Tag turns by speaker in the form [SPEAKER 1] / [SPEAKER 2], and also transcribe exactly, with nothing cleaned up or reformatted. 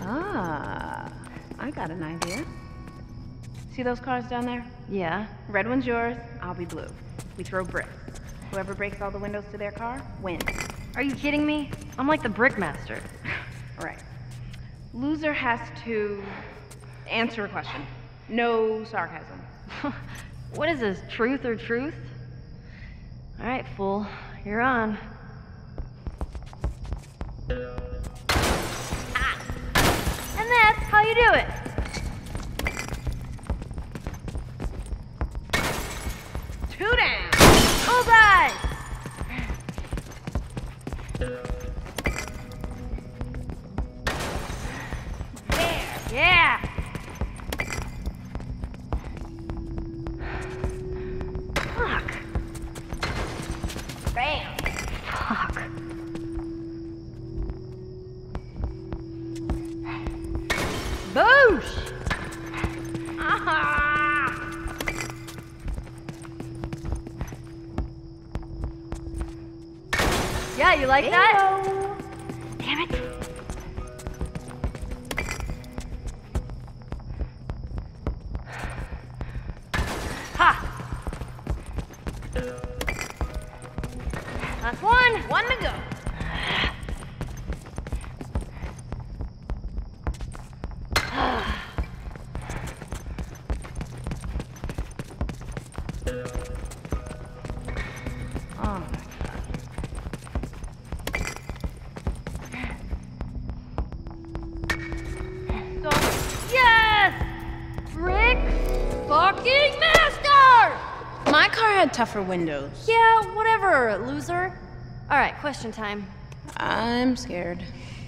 [SPEAKER 1] Ah, I got an idea. See those cars down there?
[SPEAKER 2] Yeah.
[SPEAKER 1] Red one's yours, I'll be blue. We throw bricks. Whoever breaks all the windows to their car, wins.
[SPEAKER 2] Are you kidding me? I'm like the brick master.
[SPEAKER 1] Right. Loser has to answer a question. No sarcasm.
[SPEAKER 2] What is this, truth or truth? All right, fool, you're on. Ah. And that's how you do it.
[SPEAKER 1] Two down.
[SPEAKER 2] Bullseye! There. Yeah. Fuck.
[SPEAKER 1] Bam.
[SPEAKER 2] Fuck. Boosh!
[SPEAKER 1] Ah!
[SPEAKER 2] Yeah, you like
[SPEAKER 1] Bingo.
[SPEAKER 2] that? Damn it. Ha! Last one.
[SPEAKER 1] One to go. Oh.
[SPEAKER 2] So, yes! Brick fucking master!
[SPEAKER 1] My car had tougher windows.
[SPEAKER 2] Yeah, whatever, loser. All right, question time.
[SPEAKER 1] I'm scared.